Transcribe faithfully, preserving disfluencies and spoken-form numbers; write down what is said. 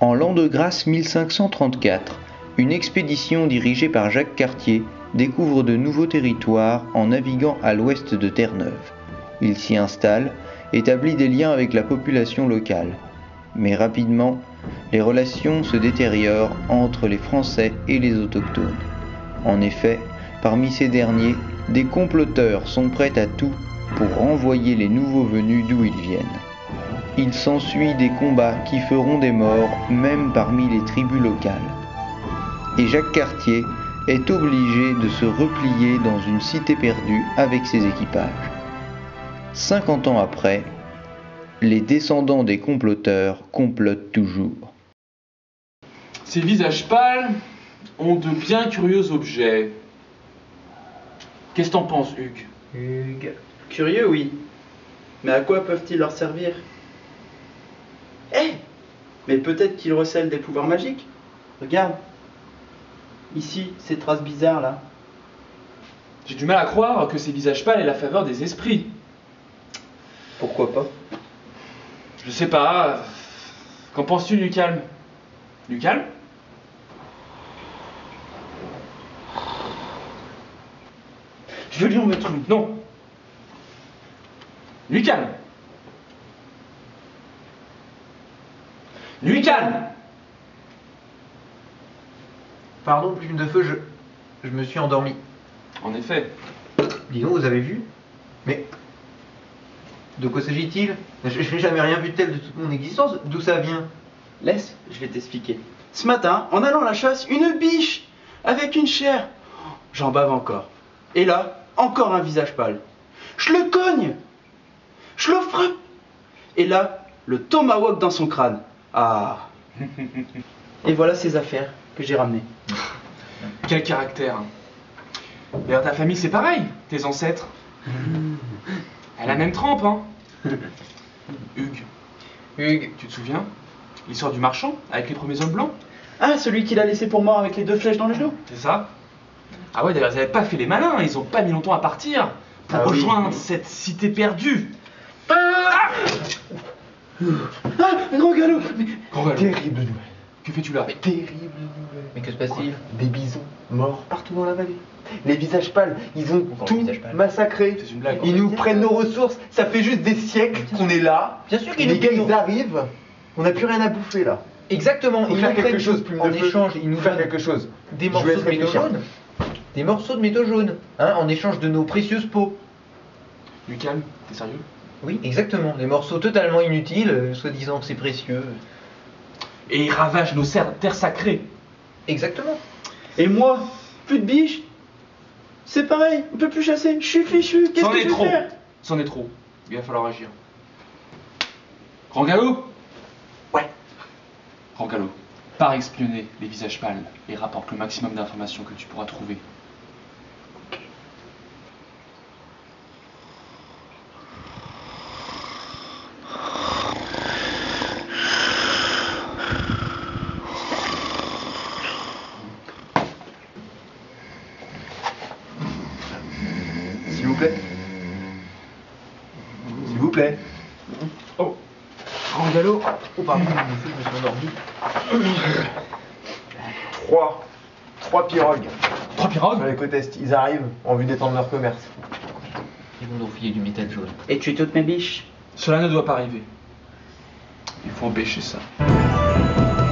En l'an de grâce mille cinq cent trente-quatre, une expédition dirigée par Jacques Cartier découvre de nouveaux territoires en naviguant à l'ouest de Terre-Neuve. Il s'y installe, établit des liens avec la population locale. Mais rapidement, les relations se détériorent entre les Français et les autochtones. En effet, parmi ces derniers, des comploteurs sont prêts à tout pour renvoyer les nouveaux venus d'où ils viennent. Il s'ensuit des combats qui feront des morts même parmi les tribus locales. Et Jacques Cartier est obligé de se replier dans une cité perdue avec ses équipages. Cinquante ans après, les descendants des comploteurs complotent toujours. Ces visages pâles ont de bien curieux objets. Qu'est-ce que t'en penses, Hugues? Hugues. Curieux, oui. Mais à quoi peuvent-ils leur servir? Eh hey, mais peut-être qu'ils recèlent des pouvoirs magiques. Regarde. Ici, ces traces bizarres là. J'ai du mal à croire que ces visages pâles aient la faveur des esprits. Pourquoi pas? Je sais pas. Qu'en penses-tu, Lucalme? Lucalme? Je veux lui en mettre une. Non. Lucalme. Lucalme. Pardon, plume de feu, je, je me suis endormi. En effet. Dis donc, vous avez vu? Mais de quoi s'agit-il? Je n'ai jamais rien vu de tel de toute mon existence. D'où ça vient? Laisse, je vais t'expliquer. Ce matin, en allant à la chasse, une biche avec une chair. J'en bave encore. Et là, encore un visage pâle. Je le cogne. Je le frappe. Et là, le tomahawk dans son crâne. Ah. Et voilà ces affaires que j'ai ramenées. Quel caractère. D'ailleurs, ta famille, c'est pareil. Tes ancêtres. Elle a la même trempe, hein. Hugues. Hugues. Tu te souviens? L'histoire du marchand avec les premiers hommes blancs? Ah, celui qu'il a laissé pour mort avec les deux flèches dans le genou. C'est ça? Ah ouais, d'ailleurs, ils n'avaient pas fait les malins. Ils ont pas mis longtemps à partir pour Ah oui. rejoindre cette cité perdue. Ah, ah gros galop. Grand galop. Terrible nouvelle. Que fais-tu là? Mais terrible nouvelle. Mais que se passe-t-il? Des bisons morts partout dans la vallée. Les visages pâles, ils ont Encore tout les visages pâles. massacré. C'est une blague. Ils nous prennent nos ressources. Ça fait juste des siècles qu'on est là. Bien sûr Et qu'ils les nous gars, prennent ils nos- arrivent. On n'a plus rien à bouffer là. Exactement, Faut ils faire nous quelque prennent chose, plume en de feu. échange, ils nous Faut faire donnent quelque chose. des Je morceaux vais de te métaux réfléchir. jaunes. Des morceaux de métaux jaunes, hein, en échange de nos précieuses peaux. Lucalme, t'es sérieux? Oui, exactement, des morceaux totalement inutiles, euh, soi-disant que c'est précieux. Et ils ravagent nos serres- terres sacrées. Exactement. Et moi, plus de biche. C'est pareil, on peut plus chasser. Je suis fichu. Qu'est-ce C'en que est je vais trop. faire? C'en est trop. Il va falloir agir. Grand galop? Ouais. Grand galop. Pars espionner les visages pâles et rapporte le maximum d'informations que tu pourras trouver. S'il vous plaît. S'il vous plaît. Oh. Grand galop. Oh pardon, je me suis endormi. Trois. Trois pirogues. Trois Sur pirogues? les côtes est. Ils arrivent en vue d'étendre leur commerce. Ils vont nous filer du métal jaune. Et tuer toutes mes biches. Cela ne doit pas arriver. Il faut empêcher ça.